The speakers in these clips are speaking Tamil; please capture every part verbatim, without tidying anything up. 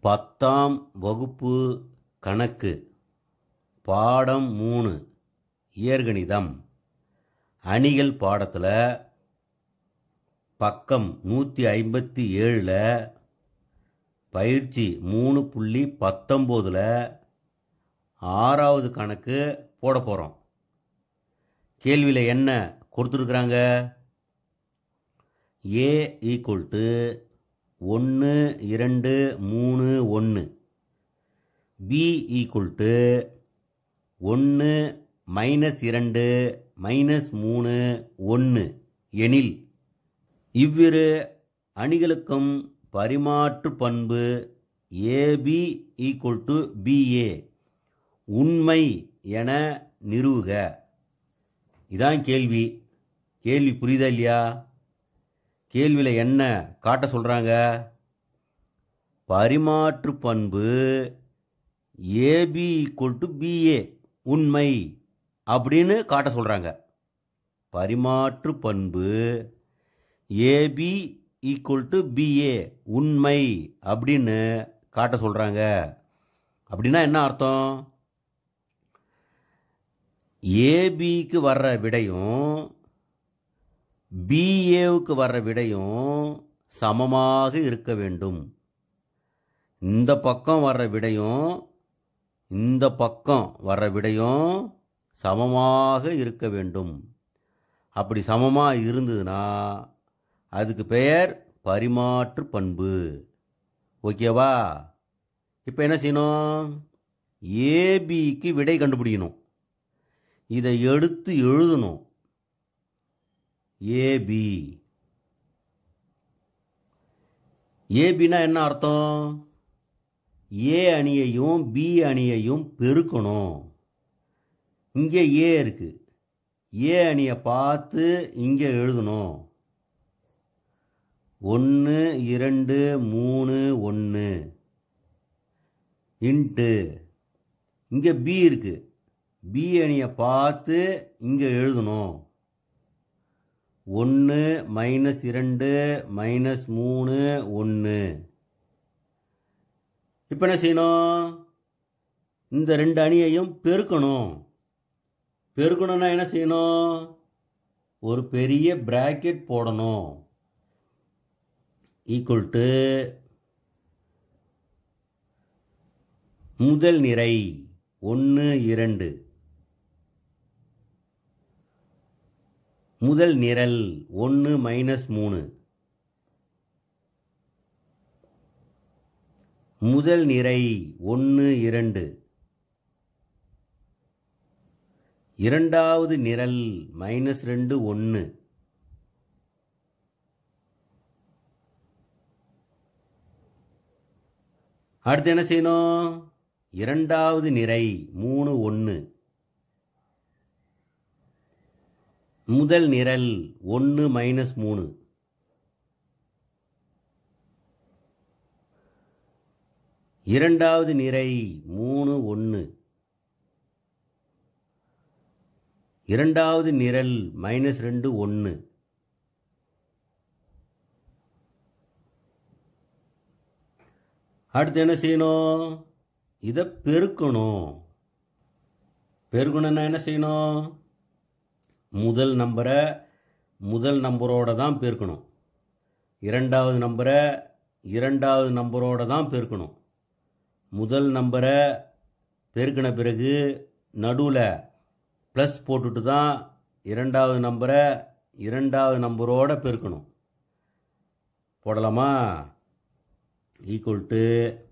பத்தாம் வகுப்பு கணக்கு பாடம் மூணு இயற்கணிதம் அணிகள் பாடத்தில் பக்கம் நூற்றி ஐம்பத்தி ஏழில் பயிற்சி மூணு புள்ளி பத்தொம்போதில் ஆறாவது கணக்கு போட போகிறோம். கேள்வியில் என்ன கொடுத்துருக்குறாங்க? ஏ ஈக்குவல் டு ஒன்று இரண்டு மூணு ஒன்று, பி ஈக்குவல் டு ஒன்று மைனஸ் இரண்டு மைனஸ் மூணு ஒன்று எனில் இவ்விரு அணிகளுக்கும் பரிமாற்று பண்பு ஏபி ஈக்குவல் டு பிஏ உண்மை என நிறுவுக. இதான் கேள்வி. கேள்வி புரியுதா இல்லையா? கேள்வியில் என்ன காட்ட சொல்கிறாங்க? பரிமாற்று பண்பு ஏபி ஈக்குவல் டு பிஏ உண்மை அப்படின்னு காட்ட சொல்கிறாங்க. பரிமாற்று பண்பு ஏபி ஈக்குவல் டு பிஏ உண்மை அப்படின்னு காட்ட சொல்கிறாங்க. அப்படின்னா என்ன அர்த்தம்? ஏபிக்கு வர்ற விடையும் பிஏவுக்கு வர்ற விடையும் சமமாக இருக்க வேண்டும். இந்த பக்கம் வர்ற விடையும் இந்த பக்கம் வர்ற விடையும் சமமாக இருக்க வேண்டும். அப்படி சமமாக இருந்ததுன்னா அதுக்கு பெயர் பரிமாற்று பண்பு. ஓகேவா? இப்போ என்ன செய்யணும்? ஏபிக்கு விடை கண்டுபிடிக்கணும். இதை எடுத்து எழுதணும். ஏபி ஏபினா என்ன அர்த்தம்? ஏ அணியையும் பி அணியையும் பெருக்கணும். இங்கே ஏ இருக்கு. ஏ அணியை பார்த்து இங்கே எழுதணும். ஒன்று இரண்டு மூணு ஒன்று இன்ட்டு இங்கே பி இருக்கு. பி அணியை பார்த்து இங்கே எழுதணும். ஒன்று மைனஸ் இரண்டு மைனஸ் மூணு ஒன்று. இப்போ என்ன செய்யணும்? இந்த ரெண்டு அணியையும் பெருக்கணும். பெருக்கணும்னா என்ன செய்யணும்? ஒரு பெரிய பிராக்கெட் போடணும். ஈக்குவல் டு முதல் நிரை ஒன்று இரண்டு, முதல் நிரல் ஒன்று மைனஸ் மூணு, முதல் நிரை ஒன்று இரண்டு, இரண்டாவது நிரல் மைனஸ் ரெண்டு ஒன்று, அடுத்து என்ன செய்யணும்? இரண்டாவது நிரை மூணு ஒன்று, முதல் நிரல் ஒன்று மைனஸ் மூணு, இரண்டாவது நிரை மூணு ஒன்று, இரண்டாவது நிரல் மைனஸ் ரெண்டு ஒன்று, அடுத்து என்ன செய்யணும்? இதை பெருக்கணும். பெருக்கணும்னா என்ன செய்யணும்? முதல் நம்பரை முதல் நம்பரோட தான் பெருக்கணும். இரண்டாவது நம்பரை இரண்டாவது நம்பரோட தான் பெருக்கணும். முதல் நம்பரை பெருக்கின பிறகு நடுவில் ப்ளஸ் போட்டுட்டு தான் இரண்டாவது நம்பரை இரண்டாவது நம்பரோட பெருக்கணும். போடலாமா? ஈக்குவல் டு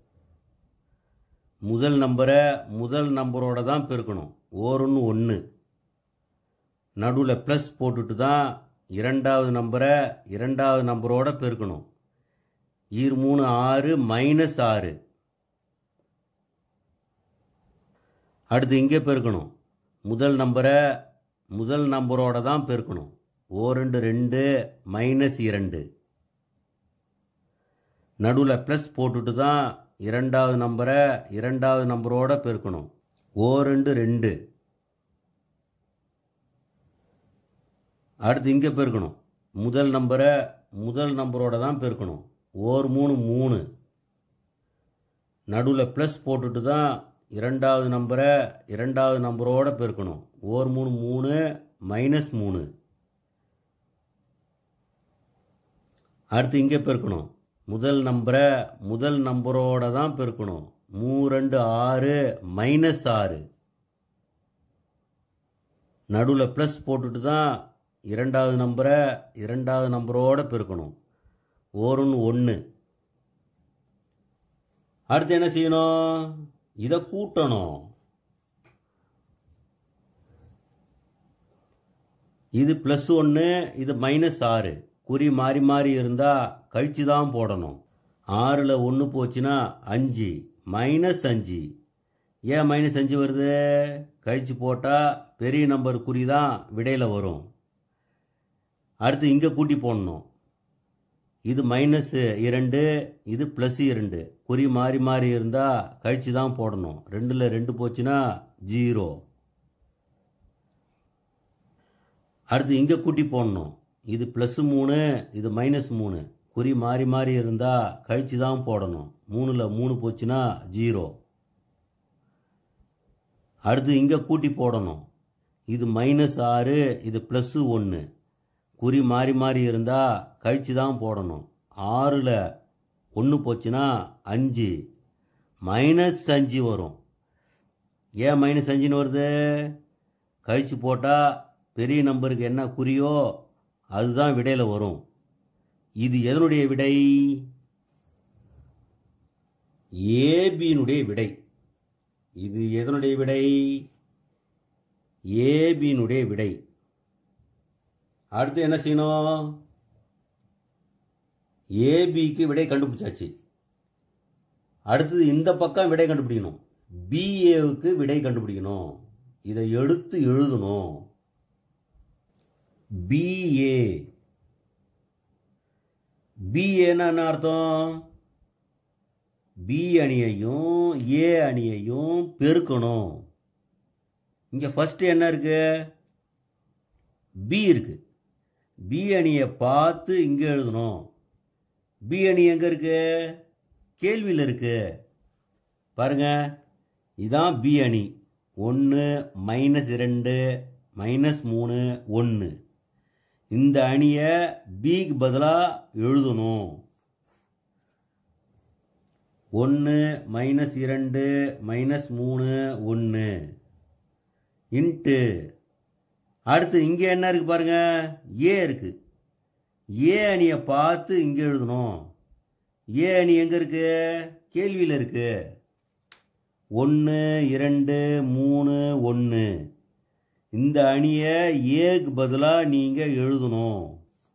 முதல் நம்பரை முதல் நம்பரோட தான் பெருக்கணும். ஓரொன்று ஒன்று, நடுவில் ப்ளஸ் போட்டுட்டு தான் இரண்டாவது நம்பரை இரண்டாவது நம்பரோட பெருக்கணும். ஈர் மூணு ஆறு மைனஸ் ஆறு. அடுத்து இங்கே பெருக்கணும். முதல் நம்பரை முதல் நம்பரோட தான் பெருக்கணும். ஓ ரெண்டு ரெண்டு மைனஸ் இரண்டு, நடுவில் ப்ளஸ் போட்டுட்டு தான் இரண்டாவது நம்பரை இரண்டாவது நம்பரோட பெருக்கணும். ஓ ரெண்டு ரெண்டு. அடுத்து இங்கே பெருக்கணும். முதல் நம்பரை முதல் நம்பரோட தான் பெருக்கணும். ஓர் மூணு மூணு, நடுவில் ப்ளஸ் போட்டுட்டு தான் இரண்டாவது நம்பரை இரண்டாவது நம்பரோட பெருக்கணும். ஓர் மூணு மூணு மைனஸ் மூணு. அடுத்து இங்கே பெருக்கணும். முதல் நம்பரை முதல் நம்பரோட தான் பெருக்கணும். மூ ரெண்டு ஆறு மைனஸ் ஆறு. நடுவில் ப்ளஸ் போட்டுட்டு தான் இரண்டாவது நம்பரை இரண்டாவது நம்பரோட பெருக்கணும். ஓருன்னு ஒன்று. அடுத்து என்ன செய்யணும்? இதை கூட்டணும். இது ப்ளஸ் ஒன்று, இது மைனஸ் ஆறு. குறி மாறி மாறி இருந்தால் கழிச்சு தான் போடணும். ஆறில் ஒன்று போச்சுன்னா அஞ்சு, மைனஸ் அஞ்சு. ஏன் மைனஸ் அஞ்சு வருது? கழிச்சு போட்டால் பெரிய நம்பர் குறி தான் விடையில் வரும். அடுத்து இங்கே கூட்டி போடணும். இது மைனஸ் இரண்டு, இது ப்ளஸ் இரண்டு. குறி மாறி மாறி இருந்தால் கழிச்சு தான் போடணும். ரெண்டில் ரெண்டு போச்சுன்னா ஜீரோ. அடுத்து இங்கே கூட்டி போடணும். இது ப்ளஸ் மூணு, இது மைனஸ் மூணு. குறி மாறி மாறி இருந்தால் கழிச்சு தான் போடணும். மூணில் மூணு போச்சுன்னா ஜீரோ. அடுத்து இங்கே கூட்டி போடணும். இது மைனஸ் ஆறு, இது ப்ளஸ்ஸு ஒன்று. குறி மாறி மாறி இருந்தால் கழிச்சு தான் போடணும். ஆறில் ஒன்று போச்சுன்னா அஞ்சு, மைனஸ் அஞ்சு வரும். ஏன் மைனஸ் அஞ்சுன்னு வருது? கழிச்சு போட்டால் பெரிய நம்பருக்கு என்ன குறியோ அதுதான் விடையில் வரும். இது எதனுடைய விடை? ஏபியினுடைய விடை. இது எதனுடைய விடை? ஏபியினுடைய விடை. அடுத்து என்ன செய்யணும்? ஏபிக்கு விடை கண்டுபிடிச்சாச்சு. அடுத்தது இந்த பக்கம் விடை கண்டுபிடிக்கணும். பிஏவுக்கு விடை கண்டுபிடிக்கணும். இதை எடுத்து எழுதணும். பிஏ. பிஏன்னா என்ன அர்த்தம்? பி அணியையும் ஏ அணியையும் பெருக்கணும். இங்க ஃபர்ஸ்ட் என்ன இருக்கு? பி இருக்கு. பி அணியை பார்த்து இங்கே எழுதணும். பி அணி எங்கே இருக்கு? கேள்வியில் இருக்கு. பாருங்க, இதான் பி அணி. ஒன்று மைனஸ் இரண்டு மைனஸ் மூணு ஒன்று. இந்த அணியை பிக்கு பதிலாக எழுதணும். ஒன்று மைனஸ் இரண்டு மைனஸ் மூணு ஒன்று இன்ட்டு. அடுத்து இங்கே என்ன இருக்கு பாருங்க? ஏ இருக்கு. ஏ அணியை பார்த்து இங்கே எழுதணும். ஏ அணி எங்கே இருக்கு? கேள்வியில் இருக்கு. ஒன்று இரண்டு மூணு ஒன்று. இந்த அணியை ஏக்கு பதிலாக நீங்கள் எழுதணும்.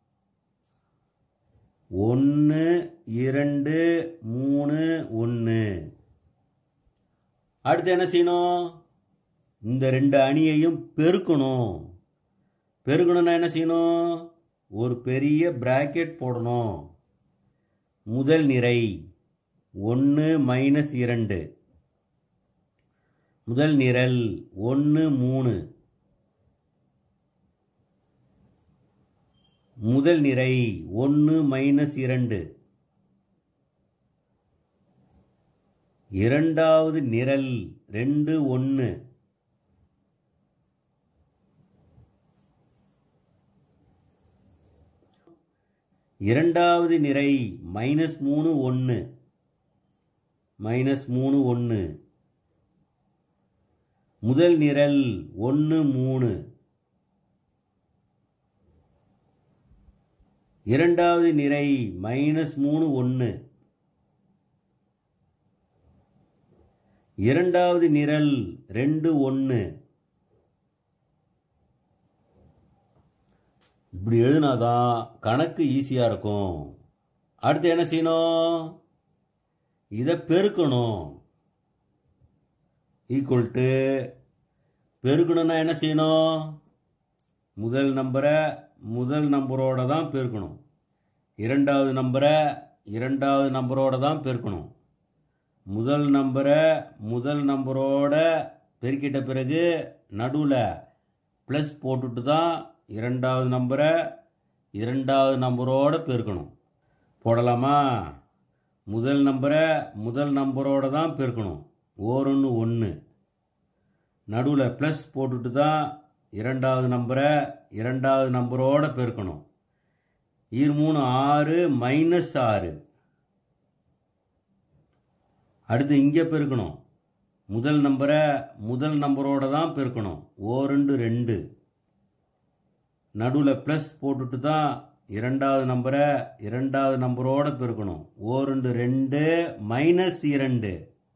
ஒன்று இரண்டு மூணு ஒன்று. அடுத்து என்ன செய்யணும்? இந்த ரெண்டு அணியையும் பெருக்கணும். பெருக்கணும்னா என்ன செய்யணும்? ஒரு பெரிய பிராக்கெட் போடணும். முதல் நிரை ஒன்று மைனஸ் இரண்டு. முதல் நிரல் ஒன்று மூணு. முதல் நிரை ஒன்று மைனஸ் இரண்டு. இரண்டாவது நிரல் ரெண்டு ஒன்று. இரண்டாவது நிரை மைனஸ் மூணு ஒன்று. மைனஸ் மூணு ஒன்று. முதல் நிரல் ஒன்று மூணு. இரண்டாவது நிரை மைனஸ் மூணு ஒன்று. இரண்டாவது நிரல் ரெண்டு ஒன்று. இப்படி எழுதினாதான் கணக்கு ஈஸியா இருக்கும். அடுத்து என்ன செய்யணும்? இதை பெருக்கணும். Equal to. பெருக்கணும்னா என்ன செய்யணும்? முதல் நம்பரை முதல் நம்பரோட தான் பெருக்கணும். இரண்டாவது நம்பரை இரண்டாவது நம்பரோட தான் பெருக்கணும். முதல் நம்பரை முதல் நம்பரோட பெருக்கிட்ட பிறகு நடுவில் ப்ளஸ் போட்டுட்டு தான் இரண்டாவது நம்பரை இரண்டாவது நம்பரோட பெருக்கணும். போடலாமா? முதல் நம்பரை முதல் நம்பரோட தான் பெருக்கணும். ஓரொன்று ஒன்று. நடுவில் ப்ளஸ் போட்டுட்டு தான் இரண்டாவது நம்பரை இரண்டாவது நம்பரோட பெருக்கணும். ஈர் மூணு ஆறு மைனஸ் ஆறு. அடுத்து இங்கே பெருக்கணும். முதல் நம்பரை முதல் நம்பரோட தான் பெருக்கணும். ஓ ரெண்டு ரெண்டு. நடுவில் ப்ளஸ் போட்டுட்டு தான் இரண்டாவது நம்பரை இரண்டாவது நம்பரோட பெருக்கணும். ஓ ரெண்டு ரெண்டு மைனஸ் இரண்டு.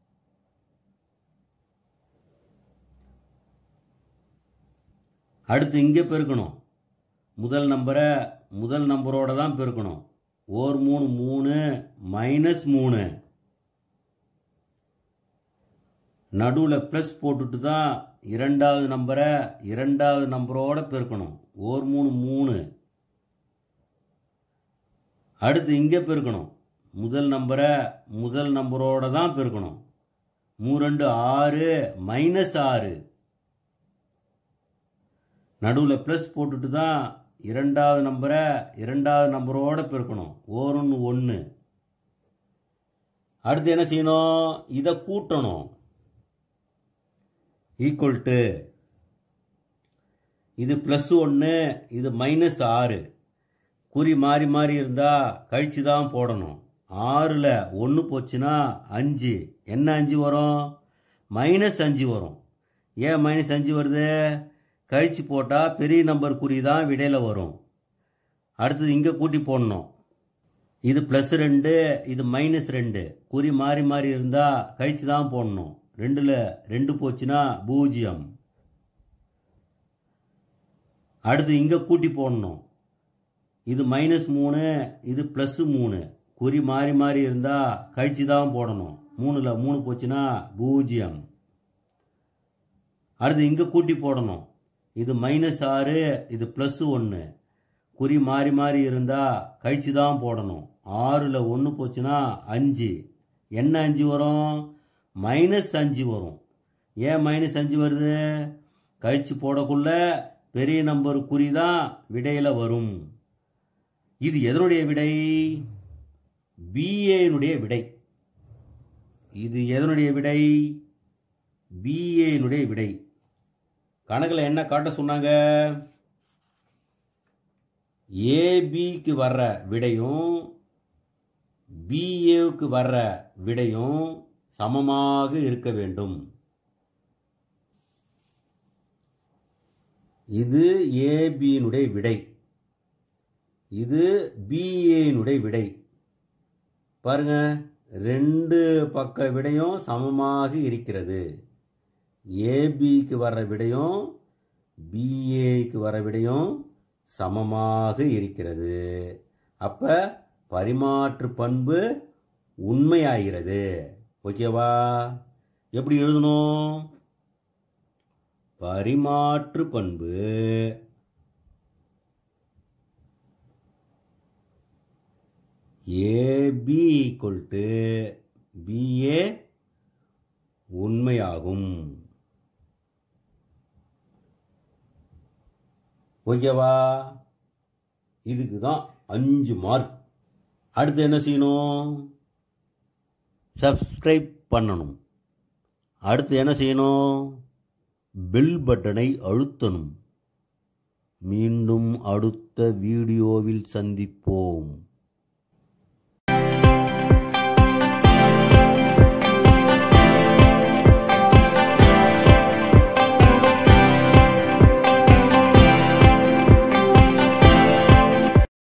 அடுத்து இங்கே பெருக்கணும். முதல் நம்பரை முதல் நம்பரோட தான் பெருக்கணும். ஓர் மூணு மூணு மைனஸ் மூணு. நடுவில் ப்ளஸ் போட்டுட்டு தான் இரண்டாவது நம்பரை இரண்டாவது நம்பரோட பெருக்கணும். ஓர் மூணு மூணு. அடுத்து இங்கே பெருக்கணும். முதல் நம்பரை முதல் நம்பரோட தான் பெருக்கணும். மூ ரெண்டு ஆறு மைனஸ் ஆறு. நடுவில் ப்ளஸ் போட்டுட்டு தான் இரண்டாவது நம்பரை இரண்டாவது நம்பரோட பெருக்கணும். ஓர் ஒன்று ஒன்று. அடுத்து என்ன செய்யணும்? இதை கூட்டணும். ஈக்குவல் டு இது ப்ளஸ் ஒன்று இது மைனஸ் ஆறு. குறி மாறி மாறி இருந்தால் கழிச்சு தான் போடணும். ஆறில் ஒன்று போச்சுன்னா அஞ்சு. என்ன அஞ்சு வரும்? மைனஸ் அஞ்சு வரும். ஏன் மைனஸ் அஞ்சு வருது? கழிச்சு போட்டால் பெரிய நம்பர் குறி தான் விடையில் வரும். அடுத்தது இங்கே கூட்டி போடணும். இது ப்ளஸ் ரெண்டு இது மைனஸ் ரெண்டு. குறி மாறி மாறி இருந்தால் கழிச்சு தான் போடணும். ரெண்டில் ரெண்டு போச்சுன்னா பூஜ்ஜியம். அடுத்து இங்கே கூட்டி போடணும். இது மைனஸ் மூணு இது ப்ளஸ் மூணு. குறி மாறி மாறி இருந்தால் கழிச்சு தான் போடணும். மூணில் மூணு போச்சுன்னா பூஜ்ஜியம். அடுத்து இங்கே கூட்டி போடணும். இது மைனஸ் ஆறு இது ப்ளஸ் ஒன்று. குறி மாறி மாறி இருந்தால் கழிச்சு தான் போடணும். ஆறில் ஒன்று போச்சுன்னா அஞ்சு. என்ன அஞ்சு வரும்? மைனஸ் அஞ்சு வரும். ஏன் மைனஸ் அஞ்சு வருது? கழிச்சு போடக்குள்ள பெரிய நம்பர் குறி தான் விடையில் வரும். இது எதனுடைய விடை? பிஏனுடைய விடை. இது எதனுடைய விடை? பிஏனுடைய விடை. கணக்கில் என்ன காட்ட சொன்னாங்க? ஏபிக்கு வர்ற விடையும் பிஏவுக்கு வர்ற விடையும் சமமாக இருக்க வேண்டும். இது ஏபியினுடைய விடை. இது பிஏனுடைய விடை. பாருங்க, ரெண்டு பக்க விடையும் சமமாக இருக்கிறது. ஏபிக்கு வர்ற விடையும் பிஏக்கு வர விடையும் சமமாக இருக்கிறது. அப்ப பரிமாற்று பண்பு உண்மையாகிறது. ஓகேவா? எப்படி எழுதணும்? பரிமாற்று பண்பு ஏபி ஈக்குவல் டு பிஏ உண்மையாகும். ஓகேவா? இதுக்கு தான் அஞ்சு மார்க். அடுத்து என்ன செய்யணும்? சப்ஸ்கிரைப் பண்ணணும். அடுத்து என்ன செய்யணும்? பெல் பட்டனை அழுத்தணும். மீண்டும் அடுத்த வீடியோவில் சந்திப்போம்.